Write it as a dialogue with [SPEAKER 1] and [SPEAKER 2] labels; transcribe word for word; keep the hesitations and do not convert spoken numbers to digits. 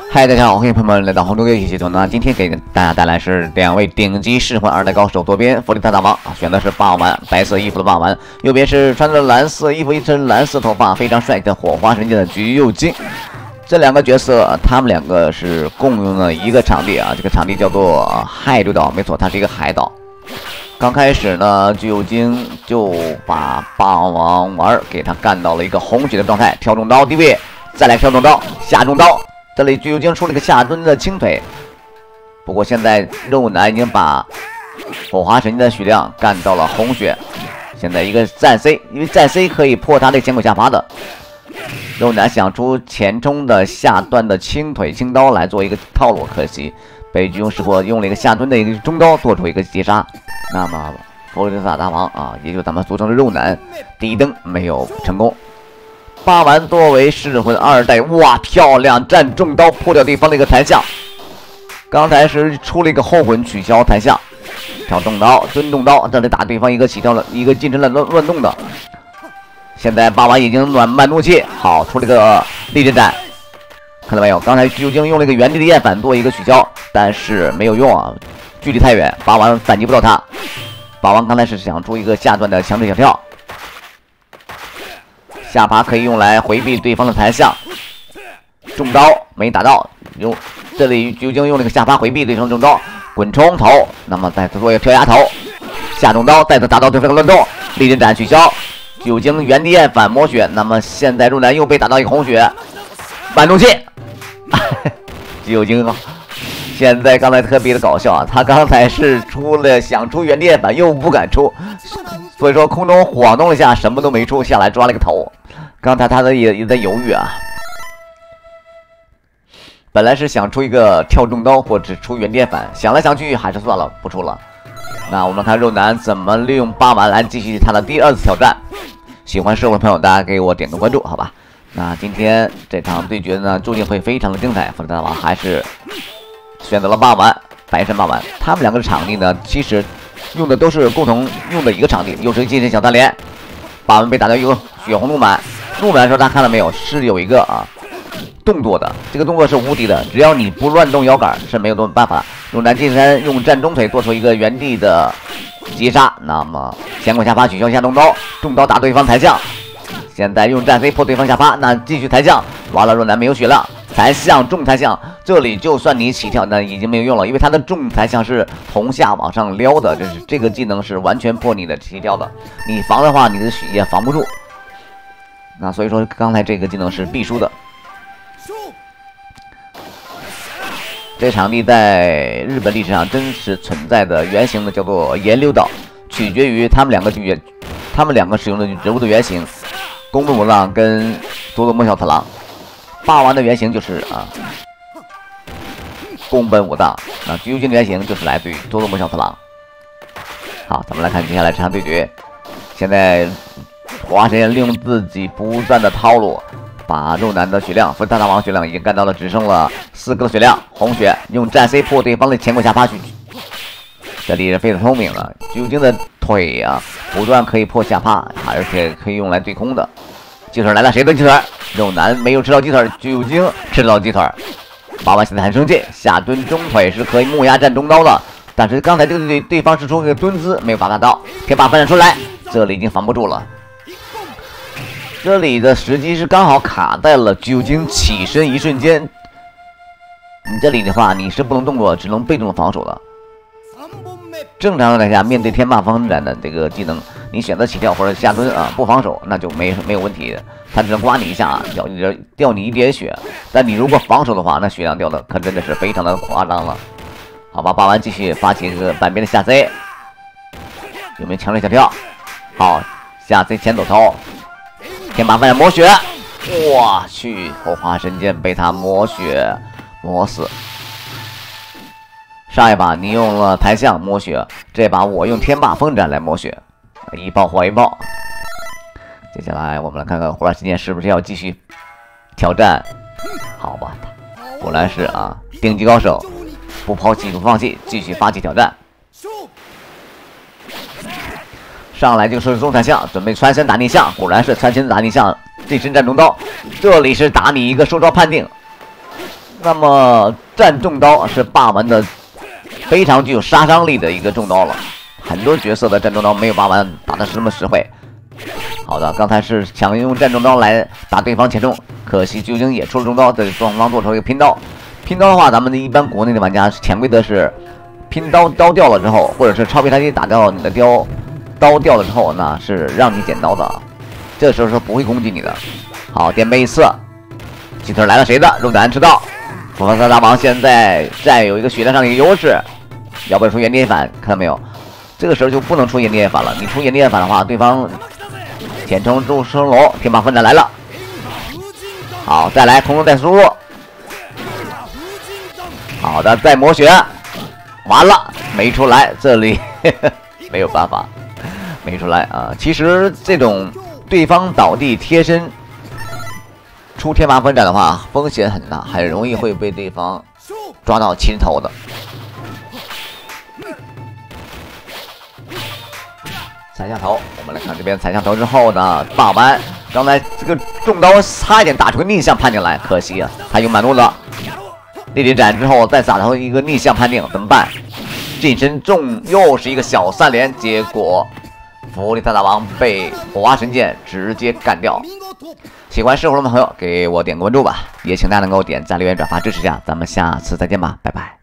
[SPEAKER 1] 嗨，大家好，欢迎朋友们来到红中游戏系统呢。今天给大家带来是两位顶级噬魂二代高手，左边弗利塔大王啊，选的是霸王，白色衣服的霸王；右边是穿着蓝色衣服、一身蓝色头发、非常帅气的火花神剑的橘右京。这两个角色，他们两个是共用了一个场地啊，这个场地叫做海流岛，没错，它是一个海岛。刚开始呢，橘右京就把霸王丸给他干到了一个红血的状态，跳重刀低位，再来跳重刀，下重刀。这里橘右京出了个下蹲的轻腿，不过现在肉男已经把火花神剑的血量干到了红血。现在一个战 C， 因为战 C 可以破他的前口下发的。肉男想出前冲的下段的轻腿轻刀来做一个套路，可惜被橘右识破，用了一个下蹲的一个中刀做出一个截杀。那么弗利萨大王啊，也就是咱们俗称的肉男，第一灯没有成功。霸王作为噬魂二代，哇，漂亮！站重刀破掉对方的一个弹下。刚才是出了一个后魂取消弹下，跳重刀蹲重刀，这里打对方一个起跳了一个近身乱乱乱动的。现在霸王已经暖慢怒气，好，出了一个力阵斩，看到没有？刚才橘右京用了一个原地的厌反做一个取消，但是没有用啊，距离太远，霸王反击不到他。霸王刚才是想出一个下段的强制小跳。下巴可以用来回避对方的弹下，重刀没打到，用这里橘右京用了个下巴回避对方重刀，滚冲头，那么再做一个跳崖头，下重刀，再次打到对方的乱动，力阵斩取消，橘右京原地厌反抹血，那么现在肉男又被打到一个红血，慢怒气，橘右京现在刚才特别的搞笑啊，他刚才是出了想出原地厌反又不敢出，所以说空中晃动了一下，什么都没出，下来抓了个头。刚才他的也也在犹豫啊，本来是想出一个跳重刀或者出原地厌反，想来想去还是算了，不出了。那我们看肉男怎么利用霸王来继续他的第二次挑战。喜欢噬魂的朋友，大家给我点个关注，好吧？那今天这场对决呢，注定会非常的精彩。弗利大王还是选择了霸王，白身霸王，他们两个的场地呢，其实用的都是共同用的一个场地，又是近身小三连。霸王被打到一个血红怒满，怒满的时候大家看到没有，是有一个啊动作的，这个动作是无敌的，只要你不乱动摇杆是没有什么办法。肉男近身用站中腿做出一个原地的截杀，那么前口下发取消下重刀，重刀打对方抬降，现在用战 C 破对方下发，那继续抬降，完了肉男没有血量。弹向重弹向，这里就算你起跳，那已经没有用了，因为它的重弹向是从下往上撩的，这是这个技能是完全破你的起跳的，你防的话，你的血也防不住。那所以说，刚才这个技能是必输的。这场地在日本历史上真实存在的原型呢，叫做岩流岛，取决于他们两个原，他们两个使用的人物的原型，宫本武藏跟佐佐木小次郎。霸王的原型就是啊，宫本武藏。那橘右京的原型就是来自于佐佐木小次郎。好，咱们来看接下来这场对决。现在火花神剑利用自己不断的套路，把肉男的血量，弗利萨大王血量已经干到了只剩了四个的血量，红血用战 C 破对方的前口下发去。这里人非常聪明了，橘右京的腿啊，不断可以破下发，而且可以用来对空的。鸡腿来了，谁的鸡腿？肉男没有吃到鸡腿，橘右京吃到鸡腿。霸王现在很生气，下蹲中腿是可以木牙站中刀的，但是刚才这个对对方是出个蹲姿，没有把他到，可以把翻转出来，这里已经防不住了。这里的时机是刚好卡在了橘右京起身一瞬间，你这里的话你是不能动作，只能被动的防守的。正常状态下，面对天霸方展的这个技能，你选择起跳或者下蹲啊，不防守那就没没有问题的，他只能刮你一下，掉你掉你一点血。但你如果防守的话，那血量掉的可真的是非常的夸张了。好吧，霸王继续发起一个半边的下 C， 有没有强烈小跳？好，下 C 前走头，天霸方展抹血，我去，火花神剑被他抹血磨死。上一把你用了抬象抹血，这把我用天霸风斩来抹血，一爆火一爆。接下来我们来看看火花神剑是不是要继续挑战？好吧，果然是啊，顶级高手，不抛弃不放弃，继续发起挑战。上来就是中弹象，准备穿身打逆向，果然是穿身打逆向，近身站中刀。这里是打你一个收招判定， 那么战重刀是霸王的非常具有杀伤力的一个重刀了，很多角色的战重刀没有霸王打的是这么实惠。好的，刚才是想用战重刀来打对方前重，可惜究竟也出了重刀，对双方做出了一个拼刀。拼刀的话，咱们的一般国内的玩家潜规则是拼刀刀掉了之后，或者是超皮台机打掉你的雕刀掉了之后，那是让你捡刀的，这时候是不会攻击你的。好，垫背一次，鸡腿来了谁的？肉弹吃到。佛罗萨大王现在占有一个血量上的一个优势，要不要出原地反？看到没有？这个时候就不能出原地反了，你出原地反的话，对方填充入升龙，天马分斩来了。好，再来空中再输入。好的，再磨血，完了没出来，这里呵呵没有办法，没出来啊。其实这种对方倒地贴身出天马分斩的话，风险很大，很容易会被对方抓到亲头的。踩下头，我们来看这边踩下头之后呢，霸王刚才这个重刀差一点打出个逆向判定来，可惜啊，他有满怒了。立体斩之后再打头一个逆向判定，怎么办？近身重又是一个小三连，结果弗利萨大王被火花神剑直接干掉。喜欢生活的朋友给我点个关注吧，也请大家能够点赞、留言、转发支持一下，咱们下次再见吧，拜拜。